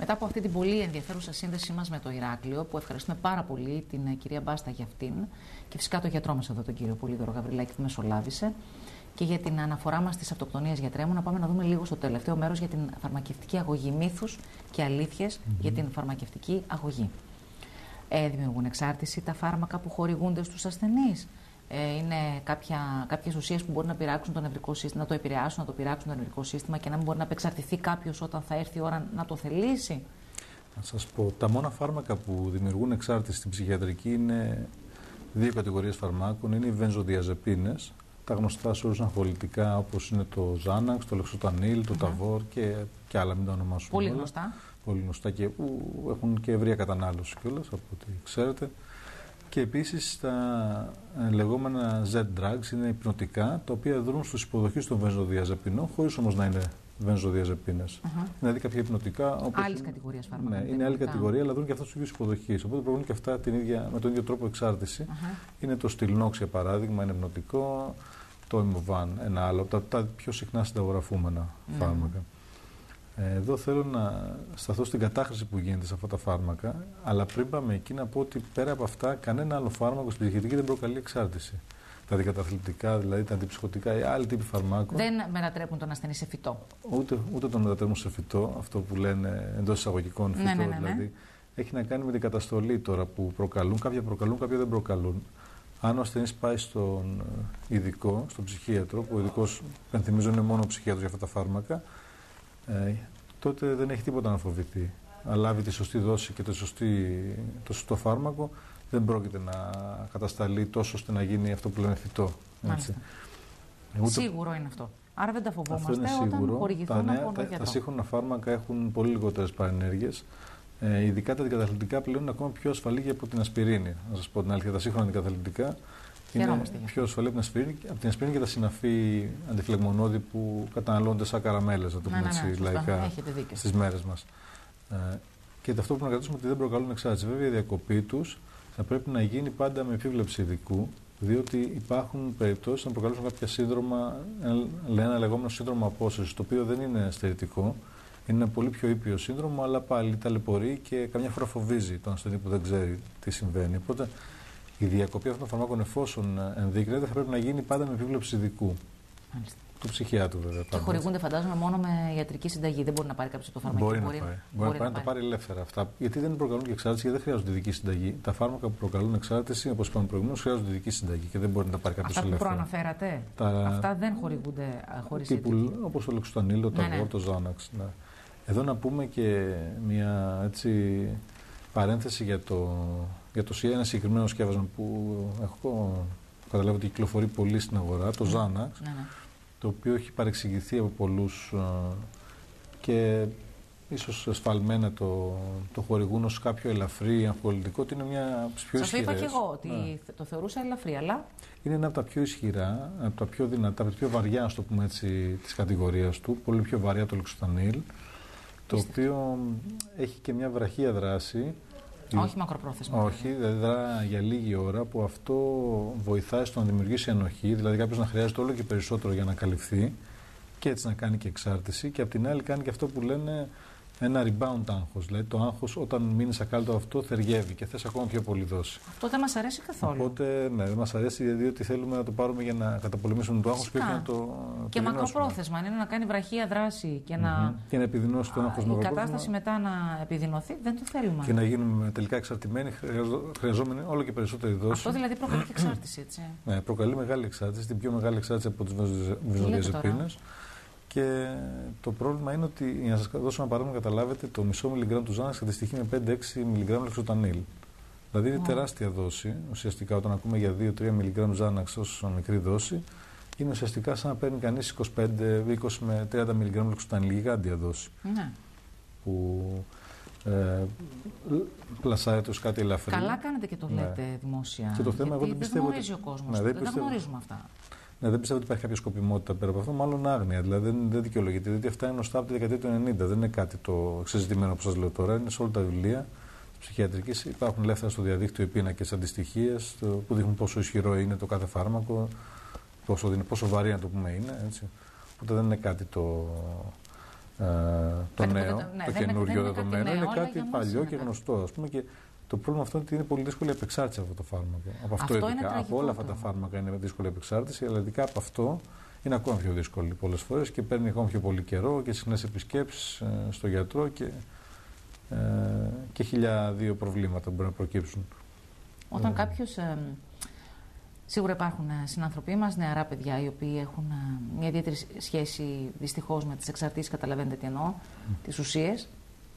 Μετά από αυτή την πολύ ενδιαφέρουσα σύνδεσή μας με το Ηράκλειο, που ευχαριστούμε πάρα πολύ την κυρία Μπάστα για αυτήν και φυσικά τον γιατρό μας εδώ, τον κύριο Πολύδωρο Γαβριλάκη, που μεσολάβησε, και για την αναφορά μας στις αυτοκτονίες, γιατρέ μου, να πάμε να δούμε λίγο στο τελευταίο μέρος για την φαρμακευτική αγωγή. Μύθους και αλήθειες για την φαρμακευτική αγωγή. Δημιουργούν εξάρτηση τα φάρμακα που χορηγούνται στους ασθενείς? Είναι κάποιες ουσίες που μπορούν να πειράξουν το νευρικό σύστημα, να το επηρεάσουν, να το πειράξουν το νευρικό σύστημα και να μην μπορεί να απεξαρτηθεί κάποιος όταν θα έρθει η ώρα να το θελήσει? Να σας πω, τα μόνα φάρμακα που δημιουργούν εξάρτηση στην ψυχιατρική είναι δύο κατηγορίες φαρμάκων. Είναι οι βενζοδιαζεπίνες, τα γνωστά σε όλους αγχολητικά, όπως είναι το Ζάναξ, το Λεξοτανίλ, το Ταβόρ και άλλα, μην τα ονομάσουμε. Πολύ γνωστά. Πολύ γνωστά και που έχουν και ευρεία κατανάλωση κιόλας, από ό,τι ξέρετε. Και επίσης τα λεγόμενα Z-drugs είναι υπνοτικά, τα οποία δρούν στους υποδοχείς των βενζοδιαζεπινών, χωρίς όμως να είναι βενζοδιαζεπίνες. Δηλαδή κάποια υπνοτικά. Άλλης κατηγορίας φάρμακα. Ναι, είναι άλλη κατηγορία, αλλά δρούν και αυτά στους ίδιους υποδοχείς. Οπότε προβούν και αυτά με τον ίδιο τρόπο εξάρτηση. Είναι το Stilnox, για παράδειγμα, είναι υπνοτικό. Το Imovan, ένα άλλο, από τα πιο συχνά συνταγογραφούμενα φάρμακα. Εδώ θέλω να σταθώ στην κατάχρηση που γίνεται σε αυτά τα φάρμακα, αλλά πριν πάμε εκεί να πω ότι πέρα από αυτά, κανένα άλλο φάρμακο στην ψυχιατρική δεν προκαλεί εξάρτηση. Τα αντικαταθλιπτικά, δηλαδή τα αντιψυχωτικά ή άλλοι τύποι φαρμάκων. Δεν μετατρέπουν τον ασθενή σε φυτό. Ούτε τον μετατρέπουν σε φυτό, αυτό που λένε εντός εισαγωγικών φυτό. Ναι. Δηλαδή έχει να κάνει με την καταστολή τώρα που προκαλούν. Κάποια προκαλούν, κάποια δεν προκαλούν. Αν ο ασθενής πάει στον ειδικό, στον ψυχίατρο, που ο ειδικός, πενθυμίζω, είναι μόνο ο ψυχίατρος για αυτά τα φάρμακα, τότε δεν έχει τίποτα να φοβηθεί. Αν λάβει τη σωστή δόση και το σωστό φάρμακο, δεν πρόκειται να κατασταλεί τόσο ώστε να γίνει αυτό που λέμε φυτό. Σίγουρο είναι αυτό. Άρα δεν τα φοβόμαστε όταν χορηγηθούν από τον γιατρό. Τα σύγχρονα φάρμακα έχουν πολύ λιγότερες παρενέργειες. Ειδικά τα αντικαταθλιπτικά πλέον είναι ακόμα πιο ασφαλή και από την ασπιρίνη. Να σας πω την αλήθεια, τα σύγχρονα αντικαταθλιπτικά είναι πιο ασφαλή από την ασπιρίνη και τα συναφή αντιφλεγμονώδη που καταναλώνται σαν καραμέλες, να το πούμε έτσι λαϊκά, στις μέρες μας. Και αυτό που να κρατήσουμε ότι δεν προκαλούν εξάρτηση. Βέβαια, η διακοπή τους θα πρέπει να γίνει πάντα με επίβλεψη ειδικού, διότι υπάρχουν περιπτώσεις να προκαλούν κάποια σύνδρομα, ένα λεγόμενο σύνδρομο απόσυρσης, το οποίο δεν είναι στερητικό. Είναι ένα πολύ πιο ήπιο σύνδρομο, αλλά πάλι ταλαιπωρεί και καμιά φορά φοβίζει τον ασθενή που δεν ξέρει τι συμβαίνει. Οπότε η διακοπή αυτών των φαρμάκων, εφόσον ενδείκνεται, θα πρέπει να γίνει πάντα με επίβλεψη ειδικού. Μάλιστα. Του ψυχιάτρου, βέβαια. Και χορηγούνται, φαντάζομαι, μόνο με ιατρική συνταγή. Δεν μπορεί να πάρει κάποιο το φάρμακο. Μπορεί να το πάρει ελεύθερα αυτά. Γιατί δεν προκαλούν και εξάρτηση, γιατί δεν χρειάζονται ειδική συνταγή. Τα φάρμακα που προκαλούν εξάρτηση, όπως είπαμε προηγουμένως, χρειάζονται ειδική συνταγή και δεν μπορεί να τα πάρει κάποιο ελεύθερα. Αυτά που προαναφέρατε, αυτά δεν χορηγούνται χωρίς ειδική. Όπως το Λεξοτανίλ, το Ταβόρ, το Ζάναξ. Ναι. Εδώ να πούμε και μια έτσι παρένθεση για ένα συγκεκριμένο σκεύασμα που έχω καταλάβει ότι κυκλοφορεί πολύ στην αγορά, το Ζάναξ, το οποίο έχει παρεξηγηθεί από πολλούς και ίσως εσφαλμένα το χορηγούν ως κάποιο ελαφρύ αγχολητικό, ότι είναι μια από τις πιο ισχυρές. Σας το είπα και εγώ ότι το θεωρούσα ελαφρύ, αλλά είναι ένα από τα πιο ισχυρά, από τα πιο δυνατά, από τα πιο βαριά, στο πούμε έτσι, της κατηγορίας του, πολύ πιο βαριά το Λεξοτανίλ, το οποίο έχει και μια βραχία δράση. Όχι μακροπρόθεσμα. Όχι, δηλαδή δρά για λίγη ώρα, που αυτό βοηθάει στο να δημιουργήσει ενοχή, δηλαδή κάποιος να χρειάζεται όλο και περισσότερο για να καλυφθεί και έτσι να κάνει και εξάρτηση, και απ' την άλλη κάνει και αυτό που λένε ένα rebound άγχος. Δηλαδή το άγχος, όταν μείνεις ακάλυπτο αυτό, θεριεύει και θες ακόμα πιο πολύ δόση. Αυτό δεν μας αρέσει καθόλου. Οπότε, ναι, δεν μας αρέσει, διότι θέλουμε να το πάρουμε για να καταπολεμήσουμε το άγχος και όχι να το. Και μακροπρόθεσμα, αν είναι να κάνει βραχία δράση και να επιδεινώσει το άγχος μακροπρόθεσμα. Η κατάσταση μετά να επιδεινωθεί, δεν το θέλουμε. Και να γίνουμε τελικά εξαρτημένοι, χρειαζόμενοι όλο και περισσότερη δόση. Αυτό δηλαδή προκαλεί και εξάρτηση, έτσι. Ναι, προκαλεί μεγάλη εξάρτηση, την πιο μεγάλη εξάρτηση από τις βενζοδιαζεπίνες. Και το πρόβλημα είναι ότι, για να σας δώσω ένα παράδειγμα, καταλάβετε, το μισό μιλιγκράμμ του Ζάναξ αντιστοιχεί με 5-6 μιλιγκράμμ Λεξοτανίλ. Δηλαδή είναι τεράστια δόση. Ουσιαστικά, όταν ακούμε για 2-3 μιλιγκράμμ Ζάναξ ως μικρή δόση, είναι ουσιαστικά σαν να παίρνει κανείς 25-20 με 30 μιλιγκράμμ Λεξοτανίλ, γιγάντια δόση. Ναι. Που πλασάρεται ως κάτι ελαφρύ. Καλά κάνετε και το λέτε δημόσια. Και το θέμα, εγώ δεν πιστεύω. Δεν γνωρίζει ο κόσμος. Δεν τα γνωρίζουμε αυτά. Ναι, δεν πιστεύω ότι υπάρχει κάποια σκοπιμότητα πέρα από αυτό, μάλλον άγνοια. Δηλαδή δεν δικαιολογείται. Δηλαδή αυτά είναι γνωστά από τη δεκαετία του 90. Δεν είναι κάτι το εξεζητημένο που σας λέω τώρα. Είναι σε όλα τα βιβλία ψυχιατρικής. Υπάρχουν ελεύθερα στο διαδίκτυο οι πίνακες αντιστοιχίες που δείχνουν πόσο ισχυρό είναι το κάθε φάρμακο, πόσο βαρύ να το πούμε είναι. Έτσι. Οπότε δεν είναι κάτι το νέο, το καινούριο δεδομένο, είναι κάτι παλιό και γνωστό. Ας πούμε, και το πρόβλημα αυτό είναι ότι είναι πολύ δύσκολη η επεξάρτηση από το φάρμακο. Από αυτό ειδικά. Από όλα αυτά τα φάρμακα είναι δύσκολη η επεξάρτηση, αλλά ειδικά από αυτό είναι ακόμα πιο δύσκολη πολλές φορές και παίρνει ακόμα πιο πολύ καιρό και συχνές επισκέψεις στο γιατρό και 1002 προβλήματα που μπορεί να προκύψουν. Όταν κάποιος. Σίγουρα υπάρχουν συνανθρωποί μας, νεαρά παιδιά, οι οποίοι έχουν μια ιδιαίτερη σχέση δυστυχώς με τις εξαρτήσεις, καταλαβαίνετε τι εννοώ, τις ουσίες.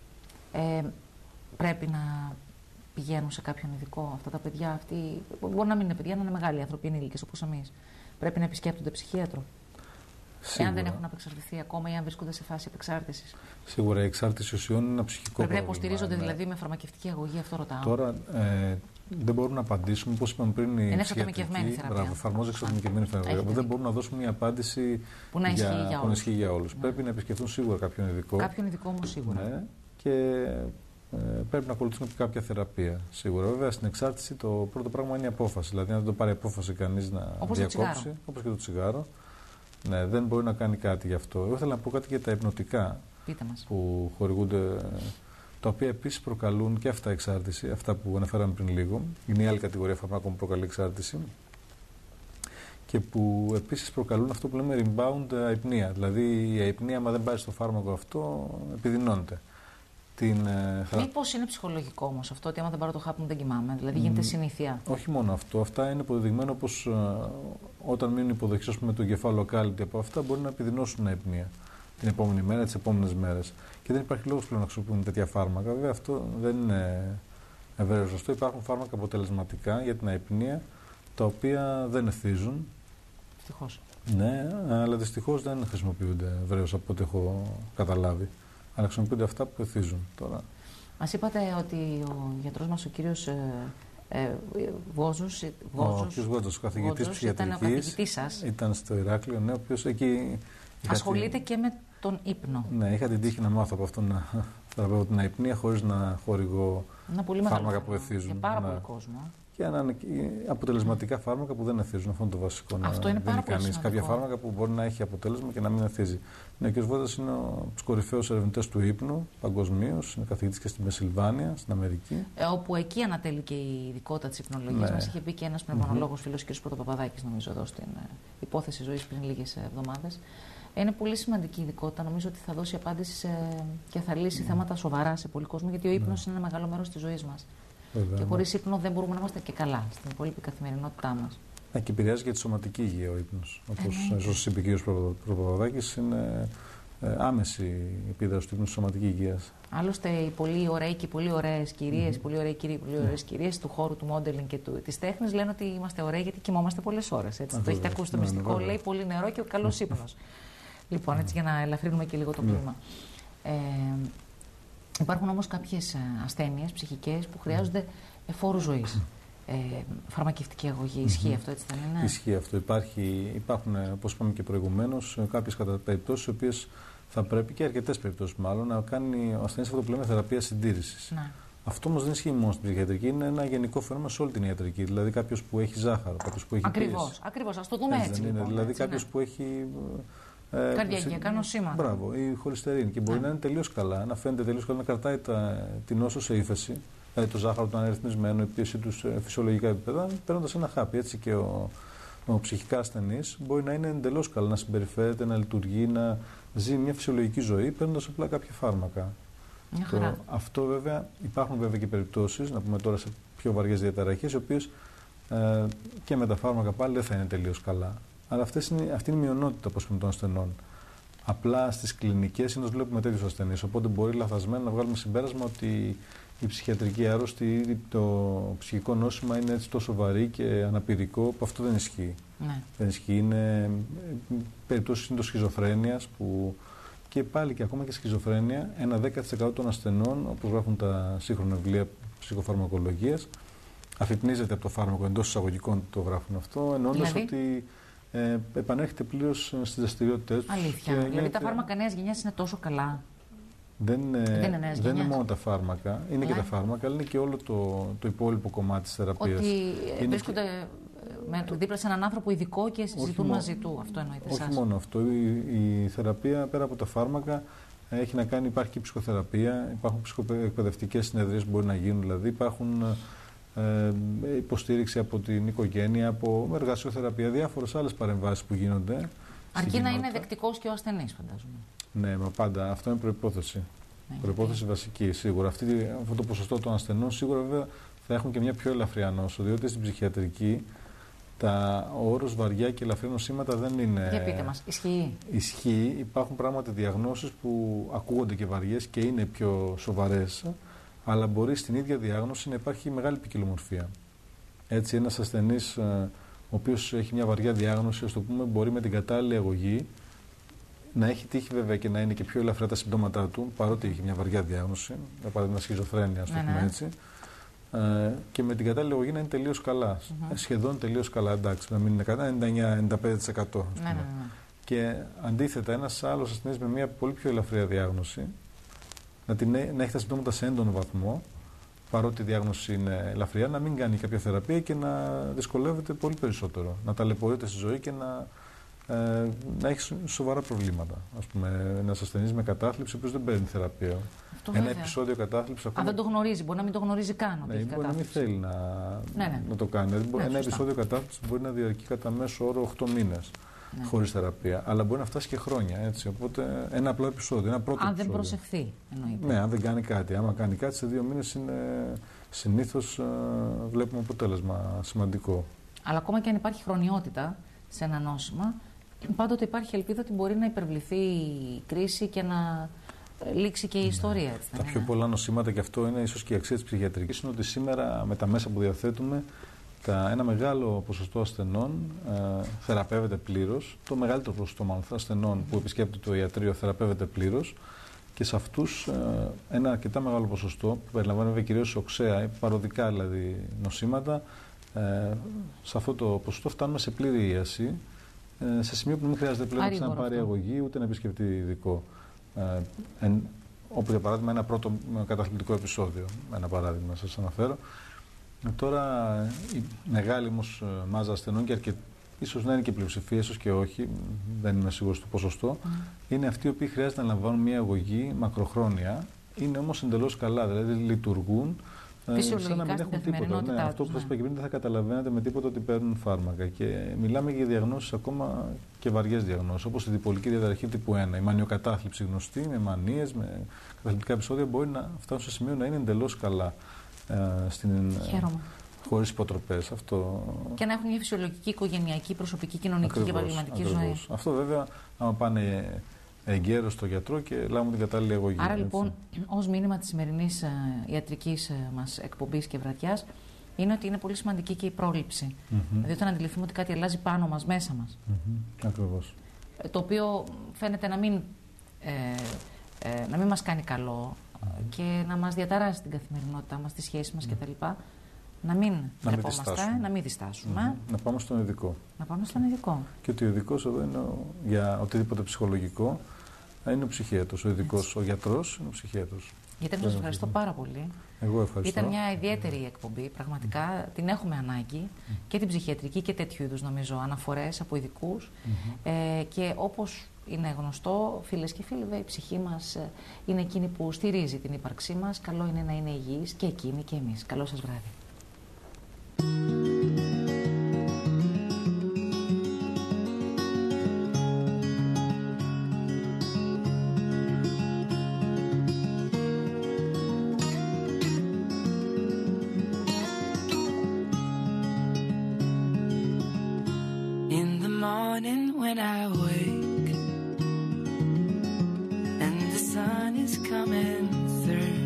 Πρέπει να πηγαίνουν σε κάποιον ειδικό αυτά τα παιδιά. Αυτοί, μπορεί να μην είναι παιδιά, να είναι μεγάλοι άνθρωποι, ενήλικες όπως εμείς. Πρέπει να επισκέπτονται ψυχίατρο. Σίγουρα. Εάν δεν έχουν απεξαρτηθεί ακόμα ή αν βρίσκονται σε φάση επεξάρτησης. Σίγουρα η εξάρτηση ουσιών είναι ένα ψυχικό πρόβλημα. Πρέπει να υποστηρίζονται δηλαδή με φαρμακευτική αγωγή, αυτό ρωτάω. Τώρα δεν μπορούν να απαντήσουν, όπως είπαμε πριν, είναι εξατομικευμένη θεραπεία. Μπράβο, εφαρμόζεται εξατομικευμένη θεραπεία. Δεν μπορούν να δώσουν μια απάντηση που να ισχύει για όλους. Ναι. Πρέπει να επισκεφθούν σίγουρα κάποιον ειδικό. Κάποιον ειδικό όμως σίγουρα. Ναι, και πρέπει να ακολουθήσουν και κάποια θεραπεία. Σίγουρα. Βέβαια, στην εξάρτηση το πρώτο πράγμα είναι η απόφαση. Δηλαδή, αν δεν το πάρει απόφαση κανείς να διακόψει, όπως και το τσιγάρο, ναι, δεν μπορεί να κάνει κάτι γι' αυτό. Εγώ ήθελα να πω κάτι για τα υπνοτικά που χορηγούνται, τα οποία επίσης προκαλούν και αυτά εξάρτηση, αυτά που αναφέραμε πριν λίγο. Είναι η άλλη κατηγορία φαρμάκων που προκαλεί εξάρτηση και που επίσης προκαλούν αυτό που λέμε rebound αϊπνία. Δηλαδή η αϊπνία, άμα δεν πάρει στο φάρμακο αυτό, επιδεινώνεται. Μήπως είναι ψυχολογικό όμως αυτό, ότι άμα δεν πάρω το χάπι μου δεν κοιμάμαι, δηλαδή γίνεται συνήθεια? Όχι μόνο αυτό. Αυτά είναι αποδεδειγμένο πως όταν μείνουν υποδοχές με το εγκεφάλαιο κάλυτη από αυτά, μπορεί να επιδεινώσουν την αϊπνία την επόμενη μέρα, τις επόμενες μέρες. Και δεν υπάρχει λόγος πλέον να χρησιμοποιούν τέτοια φάρμακα. Βέβαια, αυτό δεν είναι βέβαια σωστό. Υπάρχουν φάρμακα αποτελεσματικά για την αϊπνία, τα οποία δεν εθίζουν. Δυστυχώς. Ναι, αλλά δυστυχώς δεν χρησιμοποιούνται ευρέως από ό,τι έχω καταλάβει. Αλλά χρησιμοποιούνται αυτά που εθίζουν τώρα. Μας είπατε ότι ο γιατρός μας, ο κύριος Βόζος, ο κύριος Βόζος, ο καθηγητής ψυχιατρικής, ήταν στο Ηράκλειο, ναι, ο οποίος εκεί ασχολείται και με τον ύπνο. Ναι, είχα την τύχη να μάθω από αυτόν να θεραπεύω την αϊπνία χωρίς να χορηγώ φάρμακα που εθίζουν. Για πάρα πολύ κόσμο. Και αποτελεσματικά φάρμακα που δεν εθίζουν. Αυτό είναι το βασικό. Αυτό είναι πάρα πολύ σημαντικό. Κάποια φάρμακα που μπορεί να έχει αποτέλεσμα και να μην εθίζει. Ναι, ο κ. Βόζας είναι από τους κορυφαίους ερευνητές του ύπνου παγκοσμίως. Είναι καθηγητής και στη Πενσιλβάνια, στην Αμερική. Όπου εκεί ανατέλει και η ειδικότητα της υπνολογίας. Μας είχε πει και ένας πνευμονολόγος φίλος, κ. Πρωτοπαπαδάκης, νομίζω, εδώ στην υπόθεση ζωής πριν λίγες εβδομάδες. Είναι πολύ σημαντική ειδικότητα. Νομίζω ότι θα δώσει απάντηση και θα λύσει θέματα σοβαρά σε πολλοί κόσμο, γιατί ο ύπνος είναι ένα μεγάλο μέρος της ζωής μας. Και χωρίς ύπνο δεν μπορούμε να είμαστε και καλά στην υπόλοιπη καθημερινότητά μας. Και επηρεάζει και τη σωματική υγεία ο ύπνος. Όπως ίσως είπε ο κ. Πρωτοπαπαδάκης, είναι άμεση η επίδραση του ύπνου στη σωματική υγεία. Άλλωστε, οι πολύ ωραίοι και οι πολύ ωραίες κυρίες, οι πολύ ωραίοι κύριοι, οι πολύ ωραίες κυρίες του χώρου του modeling και της τέχνης λένε ότι είμαστε ωραίοι γιατί κοιμόμαστε πολλές ώρες. Το έχετε ακούσει το μυστικό, λέει πολύ νερό και καλός ύπνος. Λοιπόν, έτσι για να ελαφρύνουμε και λίγο το κλίμα. Υπάρχουν όμως κάποιες ασθένειες ψυχικές που χρειάζονται εφόρου ζωής. Φαρμακευτική αγωγή. Ισχύει αυτό, έτσι δεν είναι? Ισχύει αυτό. Υπάρχουν, όπως είπαμε και προηγουμένως, κάποιες περιπτώσεις οι οποίες θα πρέπει, και αρκετές περιπτώσεις μάλλον, να κάνει ο ασθενής αυτό που λέμε θεραπεία συντήρησης. Ναι. Αυτό όμως δεν ισχύει μόνο στην ψυχιατρική, είναι ένα γενικό φαινόμενο σε όλη την ιατρική. Δηλαδή κάποιος που έχει ζάχαρο, κάποιος που έχει πίεση. Ακριβώς. Ας το δούμε έτσι. Λοιπόν, δηλαδή κάποιος που έχει καρδιακά νοσήματα. Μπράβο, ή χολυστερίνη. Και μπορεί να είναι τελείως καλά, να φαίνεται τελείως καλά, να κρατάει την νόσο σε ύφεση. Δηλαδή το ζάχαρο του αναρρυθμισμένο, η πίεση του σε φυσιολογικά επίπεδα, παίρνοντας ένα χάπι. Έτσι και ο ψυχικά ασθενής μπορεί να είναι εντελώς καλά, να συμπεριφέρεται, να λειτουργεί, να ζει μια φυσιολογική ζωή, παίρνοντας απλά κάποια φάρμακα. Αυτό βέβαια, υπάρχουν βέβαια και περιπτώσεις, να πούμε τώρα σε πιο βαριές διαταραχές, οι οποίες και με τα φάρμακα πάλι δεν θα είναι τελείως καλά. Αλλά αυτή είναι η μειονότητα των ασθενών. Απλά στις κλινικές συνήθως βλέπουμε τέτοιους ασθενείς. Οπότε μπορεί λαθασμένα να βγάλουμε συμπέρασμα ότι η ψυχιατρική άρρωστη ή το ψυχικό νόσημα είναι έτσι τόσο βαρύ και αναπηρικό, που αυτό δεν ισχύει. Ναι. Δεν ισχύει. Είναι περιπτώσεις σχιζοφρένειας που και πάλι και ακόμα και σχιζοφρένεια, ένα 10% των ασθενών, όπως γράφουν τα σύγχρονα βιβλία ψυχοφαρμακολογίας, αφυπνίζεται από το φάρμακο, εντός εισαγωγικών το γράφουν αυτό, εννοώντας ότι επανέρχεται πλήρως στις δραστηριότητες του. Αλήθεια. Δηλαδή τα φάρμακα νέας γενιάς είναι τόσο καλά? Δεν είναι μόνο τα φάρμακα, είναι και τα φάρμακα, αλλά είναι και όλο το υπόλοιπο κομμάτι της θεραπείας. Ότι βρίσκονται δίπλα σε έναν άνθρωπο ειδικό και συζητούν μαζί του. Αυτό εννοείται? Όχι μόνο αυτό. Η θεραπεία πέρα από τα φάρμακα Έχει να κάνει, υπάρχει και ψυχοθεραπεία, υπάρχουν ψυχοεκπαιδευτικές συνεδρίες που μπορεί να γίνουν, δηλαδή υπάρχουν υποστήριξη από την οικογένεια, από εργασιοθεραπεία, διάφορες άλλες παρεμβάσεις που γίνονται. Αρκεί να είναι δεκτικός και ο ασθενής, φαντάζομαι. Ναι, μα πάντα αυτό είναι προϋπόθεση. Προϋπόθεση βασική, σίγουρα. Αυτό το ποσοστό των ασθενών σίγουρα βέβαια θα έχουν και μια πιο ελαφριά νόσο, διότι στην ψυχιατρική ο όρος βαριά και ελαφριά νοσήματα δεν είναι. Για πείτε μας, ισχύει. Ισχύει. Υπάρχουν πράγματι διαγνώσεις που ακούγονται και βαριές και είναι πιο σοβαρές, αλλά μπορεί στην ίδια διάγνωση να υπάρχει μεγάλη ποικιλομορφία. Έτσι, ένας ασθενής ο οποίος έχει μια βαριά διάγνωση, ας το πούμε, μπορεί με την κατάλληλη αγωγή να έχει τύχει βέβαια και να είναι και πιο ελαφρά τα συμπτώματά του, παρότι έχει μια βαριά διάγνωση, για παράδειγμα σχιζοφρένεια, ας το πούμε έτσι. Και με την κατάλληλη αγωγή να είναι τελείως καλά. Σχεδόν τελείως καλά, εντάξει, να μην είναι κατά 99-95%. Και αντίθετα, ένας άλλος ασθενής με μια πολύ πιο ελαφριά διάγνωση να έχει τα συμπτώματα σε έντονο βαθμό, παρότι η διάγνωση είναι ελαφριά, να μην κάνει κάποια θεραπεία και να δυσκολεύεται πολύ περισσότερο. Να ταλαιπωρείται στη ζωή και να έχει σοβαρά προβλήματα. Ας πούμε, ένας ασθενής με κατάθλιψη, ο οποίος δεν παίρνει θεραπεία. Ένα επεισόδιο κατάθλιψη. Αν δεν το γνωρίζει, μπορεί να μην το γνωρίζει καν. Ναι, μπορεί να μην θέλει να το κάνει. Ένα επεισόδιο κατάθλιψη μπορεί να διαρκεί κατά μέσο όρο 8 μήνες. Χωρίς θεραπεία. Αλλά μπορεί να φτάσει και χρόνια. Έτσι. Οπότε ένα απλό επεισόδιο. Ένα πρώτο επεισόδιο. Δεν προσεχθεί, εννοείται. Ναι, αν δεν κάνει κάτι. Άμα κάνει κάτι, σε 2 μήνες συνήθως βλέπουμε αποτέλεσμα σημαντικό. Αλλά ακόμα και αν υπάρχει χρονιότητα σε ένα νόσημα, πάντοτε υπάρχει ελπίδα ότι μπορεί να υπερβληθεί η κρίση και να λήξει και η ιστορία. Έτσι, τα πιο πολλά νοσήματα, και αυτό είναι ίσως και η αξία της ψυχιατρικής, είναι ότι σήμερα με τα μέσα που διαθέτουμε ένα μεγάλο ποσοστό ασθενών θεραπεύεται πλήρως. Το μεγαλύτερο ποσοστό μάλλον ασθενών που επισκέπτεται το ιατρείο θεραπεύεται πλήρως. Και σε αυτούς ένα αρκετά μεγάλο ποσοστό, που περιλαμβάνει βέβαια κυρίως οξέα, παροδικά δηλαδή νοσήματα, σε αυτό το ποσοστό φτάνουμε σε πλήρη ίαση, σε σημείο που δεν χρειάζεται πλέον να ξαναπάρει αγωγή ούτε να επισκεφτεί ειδικό. Όπου για παράδειγμα ένα πρώτο καταθλιπτικό επεισόδιο, ένα παράδειγμα σας αναφέρω. Τώρα η μεγάλη όμως μάζα ασθενών, και ίσως να είναι και πλειοψηφία, ίσως και όχι, δεν είμαι σίγουρος στο ποσοστό, είναι αυτοί οι οποίοι χρειάζεται να λαμβάνουν μια αγωγή μακροχρόνια, είναι όμως εντελώς καλά, δηλαδή λειτουργούν σαν να μην έχουν τίποτα. Ναι, αυτό που σας είπα και πριν, δεν θα καταλαβαίνετε με τίποτα ότι παίρνουν φάρμακα. Και μιλάμε για διαγνώσεις ακόμα και βαριές διαγνώσεις, όπως η διπολική διαταραχή τύπου 1, η μανιοκατάθλιψη γνωστή, με μανίες, με καταθλιπτικά επεισόδια, μπορεί να φτάσουν σε σημείο να είναι εντελώς καλά. Χωρίς υποτροπές. Και να έχουν μια φυσιολογική, οικογενειακή, προσωπική, κοινωνική και επαγγελματική ζωή. Αυτό βέβαια, άμα πάνε εγκαίρως στο γιατρό και λάβουν την κατάλληλη αγωγή. Άρα λοιπόν, ως μήνυμα της σημερινής ιατρικής μας εκπομπής και βραδιάς, είναι ότι είναι πολύ σημαντική και η πρόληψη. Δηλαδή, όταν αντιληφθούμε ότι κάτι αλλάζει πάνω μας, μέσα μας. Ακριβώς. Το οποίο φαίνεται να μην μας κάνει καλό και να μας διαταράσει την καθημερινότητά μας, τις σχέσεις μας κτλ. Να μην τρεπόμαστε, να μην διστάσουμε. Να πάμε στον ειδικό. Να πάμε στον ειδικό. Και ότι ο ειδικός εδώ είναι για οτιδήποτε ψυχολογικό, είναι ο ψυχίατρος. Ο ειδικός, ο γιατρός είναι ο ψυχίατρος. Γιατί σας ευχαριστώ πάρα πολύ. Εγώ ευχαριστώ. Ήταν μια ιδιαίτερη εκπομπή. Πραγματικά την έχουμε ανάγκη και την ψυχιατρική και τέτοιου είδους, νομίζω, αναφορές από ειδικούς. Και όπως είναι γνωστό, φίλες και φίλοι, η ψυχή μας είναι εκείνη που στηρίζει την ύπαρξή μας. Καλό είναι να είναι υγιής και εκείνη και εμείς. Καλό σας βράδυ. When I wake and the sun is coming through,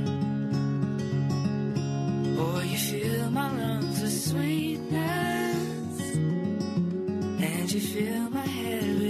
boy, you fill my lungs with sweetness and you fill my head